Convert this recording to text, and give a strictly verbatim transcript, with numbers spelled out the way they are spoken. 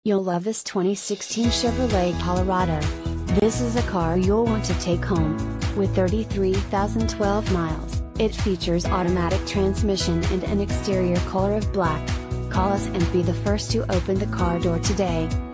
You'll love this twenty sixteen Chevrolet Colorado. This is a car you'll want to take home. With thirty-three thousand twelve miles, it features automatic transmission and an exterior color of black. Call us and be the first to open the car door today.